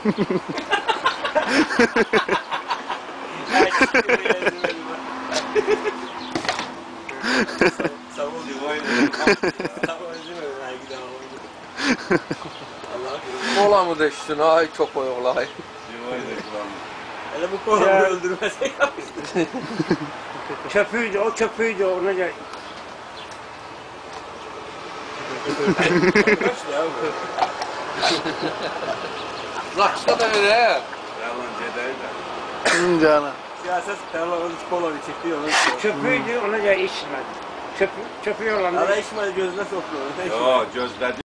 Savul diyor. Kola mı düşsün? Ay çok oyuqla ay. Hele bu kolanı öldürmese yapıştı. Köpüydü, o köpüydü ona göre. Kaçtı ya bu. Raksa da öyle. Yalan cedayı da. Cana. Siyaset tarlaları kolanı çekiyor. Köpüydü ona göre içmedi. Köpü yolladı. Ara içmedi gözüne sokuyor. Yo gözlədi.